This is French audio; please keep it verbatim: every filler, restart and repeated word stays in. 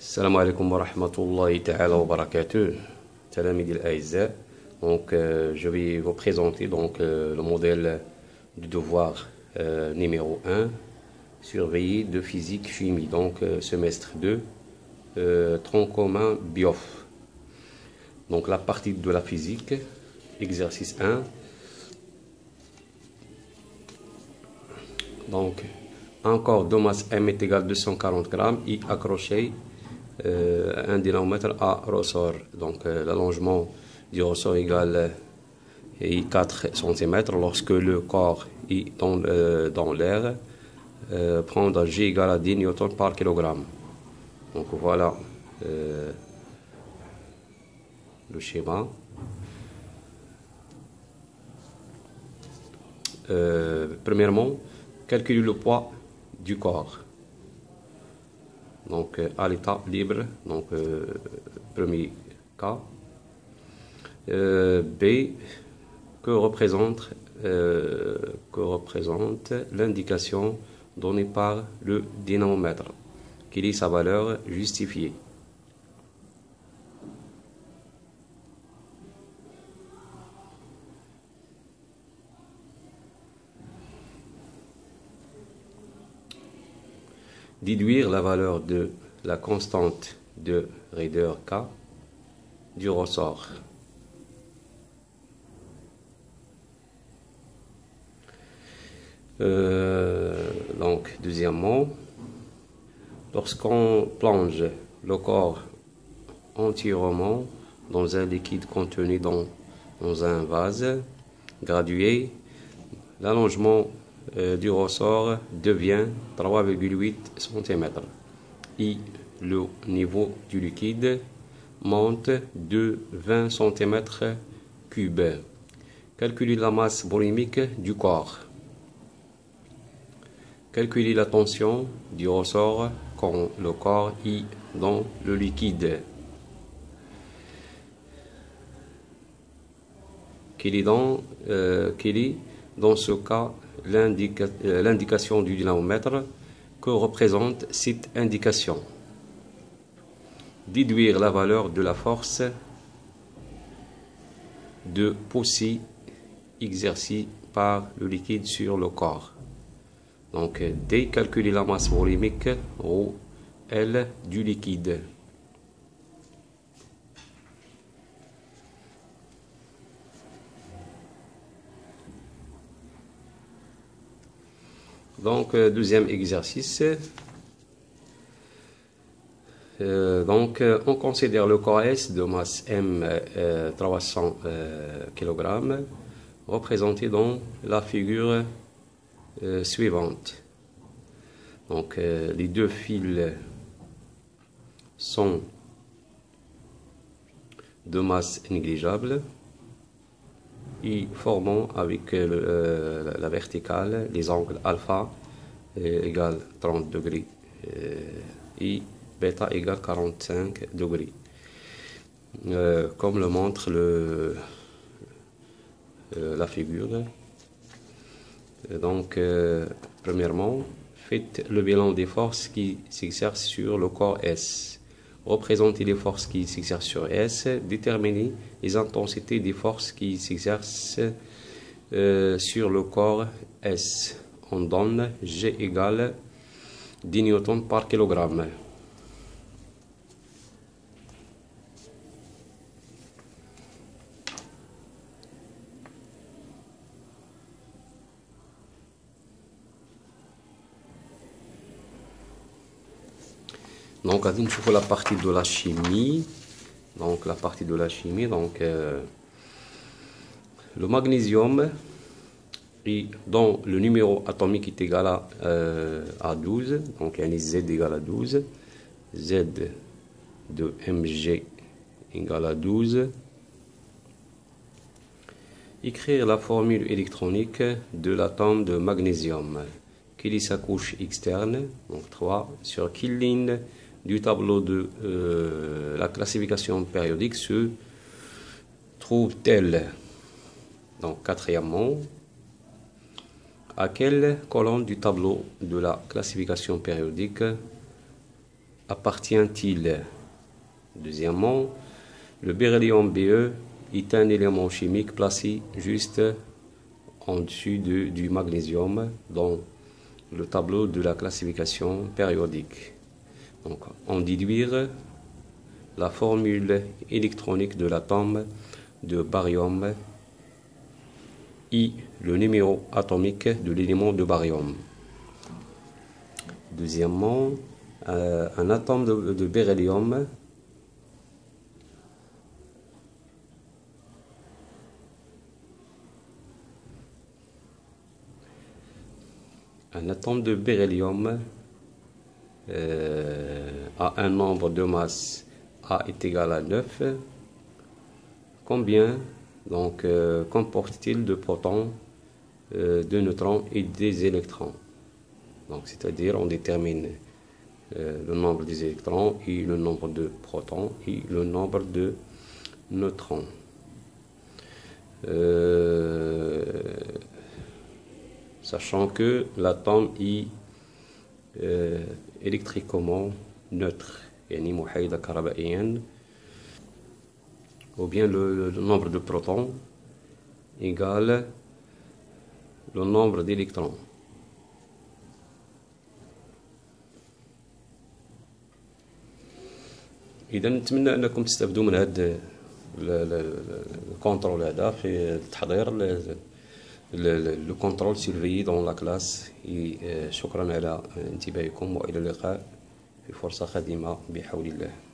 السلام عليكم ورحمة الله تعالى وبركاته. تلاميذي الأعزاء. Donc, euh, je vais vous présenter donc, euh, le modèle du devoir euh, numéro un, surveillé de physique-chimie, donc euh, semestre deux, euh, tronc commun Biof. Donc, la partie de la physique, exercice un. Donc, un corps de masse M est égal à deux cent quarante grammes et accroché euh, un dynamomètre à ressort. Donc, euh, l'allongement du ressort égale euh, quatre centimètres lorsque le corps est dans, euh, dans l'air. Euh, prendre G égale à dix newtons par kilogramme. Donc, voilà euh, le schéma. Euh, premièrement, calculer le poids du corps. Donc, euh, à l'état libre, donc euh, premier cas. Euh, B, que représente, euh, que représente l'indication donnée par le dynamomètre? Quelle est sa valeur justifiée? Déduire la valeur de la constante de raideur K du ressort. Euh, donc, deuxièmement, lorsqu'on plonge le corps entièrement dans un liquide contenu dans, dans un vase gradué, l'allongement euh, du ressort devient trois virgule huit centimètres et le niveau du liquide monte de vingt centimètres cubes. Calculer la masse volumique du corps. Calculer la tension du ressort quand le corps est dans le liquide. Quelle est dans, euh, quelle est dans ce cas l'indica, euh, l'indication du dynamomètre? Que représente cette indication? Déduire la valeur de la force de poussée exercée par le liquide sur le corps. Donc, D, calculer la masse volumique ou L du liquide. Donc, deuxième exercice. Euh, donc, on considère le corps S de masse M euh, trois cents euh, kilogrammes, représenté dans la figure euh, suivante. Donc, euh, les deux fils sont de masse négligeable et formant avec euh, euh, la verticale les angles alpha euh, égale trente degrés euh, et bêta égale quarante-cinq degrés. Euh, comme le montre le, euh, la figure. Donc, euh, premièrement, faites le bilan des forces qui s'exercent sur le corps S. Représentez les forces qui s'exercent sur S. Déterminez les intensités des forces qui s'exercent euh, sur le corps S. On donne G égale dix newtons par kilogramme. Donc, on va la partie de la chimie. Donc, la partie de la chimie. Donc, euh, le magnésium est dans le numéro atomique est égal à, euh, à douze. Donc, il y a Z égale à douze. Z de Mg égale à douze. Écrire la formule électronique de l'atome de magnésium. Quelle est sa couche externe? Donc, trois. Sur quelle ligne du tableau de euh, la classification périodique se trouve-t-elle? Donc, quatrièmement, à quelle colonne du tableau de la classification périodique appartient-il? Deuxièmement, le beryllium B E est un élément chimique placé juste en dessus de, du magnésium dans le tableau de la classification périodique. Donc, on déduire la formule électronique de l'atome de baryum et le numéro atomique de l'élément de baryum. Deuxièmement, euh, un atome de, de beryllium un atome de beryllium euh, a un nombre de masse A est égal à neuf. Combien donc euh, comporte-t-il de protons, euh, de neutrons et des électrons? Donc c'est-à-dire on détermine euh, le nombre des électrons et le nombre de protons et le nombre de neutrons. Euh, sachant que l'atome est euh, électriquement neutre, يعني محايدة كهربائيا, ou bien le, le nombre de protons égale le nombre d'électrons. إذا نتمنى أنكم تستفدوا من هذا الكونترول هذا في التحضير لو كونترول سيرفيي دون لا كلاس. شكرا على انتباهكم وإلى اللقاء في فرصة قادمة بحول الله.